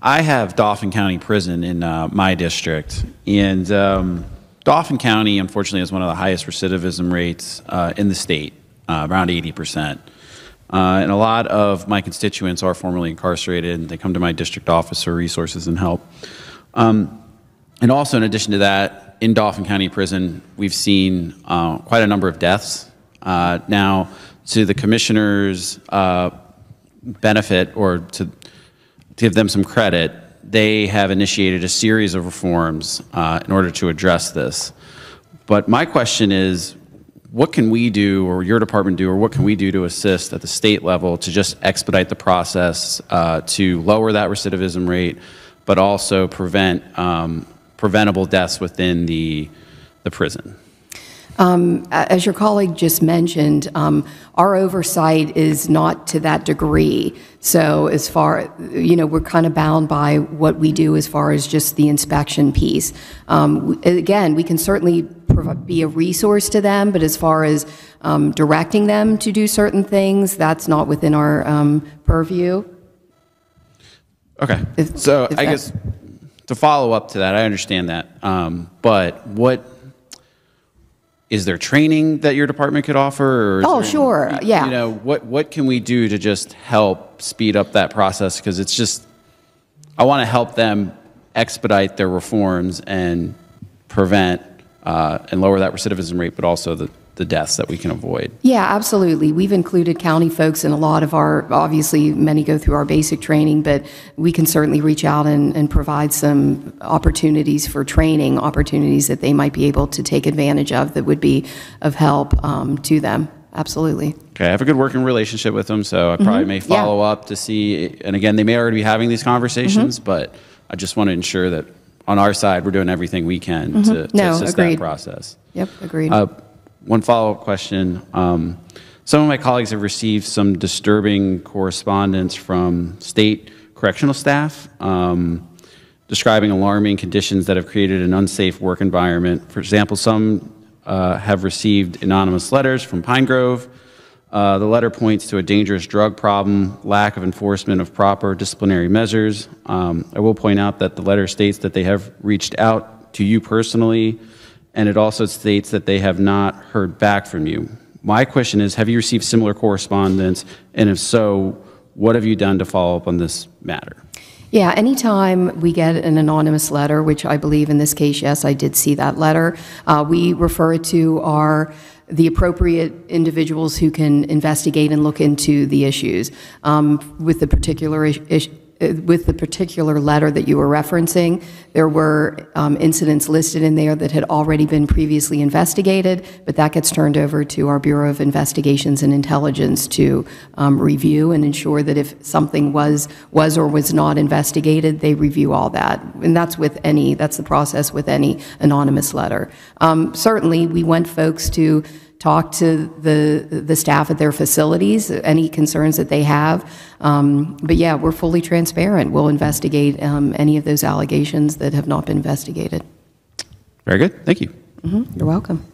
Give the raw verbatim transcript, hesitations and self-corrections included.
I have Dauphin County Prison in uh, my district, and um, Dauphin County, unfortunately, has one of the highest recidivism rates uh, in the state, uh, around eighty percent. Uh, and a lot of my constituents are formerly incarcerated, and they come to my district office for resources and help. Um, and also, in addition to that, in Dauphin County Prison, we've seen uh, quite a number of deaths. Uh, now, to the commissioner's uh, benefit, or to to give them some credit, they have initiated a series of reforms uh, in order to address this. But my question is, what can we do, or your department do, or what can we do to assist at the state level to just expedite the process uh, to lower that recidivism rate, but also prevent um, preventable deaths within the, the prison? Um, as your colleague just mentioned, um, our oversight is not to that degree. So as far, you know, we're kind of bound by what we do as far as just the inspection piece. Um, again, we can certainly be a resource to them, but as far as um, directing them to do certain things, that's not within our um, purview. Okay. If, so if I that, guess to follow up to that, I understand that. Um, but what... Is there training that your department could offer? Or is oh, there, sure, you, yeah. You know, what, what can we do to just help speed up that process? Because it's just, I want to help them expedite their reforms and prevent uh, and lower that recidivism rate, but also the, the deaths that we can avoid. Yeah, absolutely. We've included county folks in a lot of our, obviously many go through our basic training, but we can certainly reach out and, and provide some opportunities for training, opportunities that they might be able to take advantage of that would be of help um, to them. Absolutely. Okay, I have a good working relationship with them, so I probably mm-hmm. may follow yeah. up to see, and again, they may already be having these conversations, mm-hmm. but I just want to ensure that on our side, we're doing everything we can mm-hmm. to, to no, assist agreed. that process. Yep, agreed. Uh, One follow-up question. Um, some of my colleagues have received some disturbing correspondence from state correctional staff um, describing alarming conditions that have created an unsafe work environment. For example, some uh, have received anonymous letters from Pine Grove. Uh, the letter points to a dangerous drug problem, lack of enforcement of proper disciplinary measures. Um, I will point out that the letter states that they have reached out to you personally, and it also states that they have not heard back from you. My question is, have you received similar correspondence? And if so, what have you done to follow up on this matter? Yeah, anytime we get an anonymous letter, which I believe in this case, yes, I did see that letter, uh, we refer it to our the appropriate individuals who can investigate and look into the issues. Um, with the particular issue, with the particular letter that you were referencing, there were um, incidents listed in there that had already been previously investigated, but that gets turned over to our Bureau of Investigations and Intelligence to um, review and ensure that if something was was or was not investigated, they review all that. And that's with any, that's the process with any anonymous letter. Um, certainly, we want folks to talk to the the staff at their facilities, any concerns that they have. Um, but yeah, we're fully transparent. We'll investigate um, any of those allegations that have not been investigated. Very good. Thank you. Mm-hmm. You're welcome.